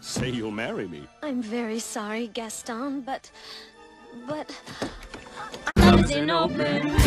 Say you'll marry me. I'm very sorry, Gaston, but... Love is an open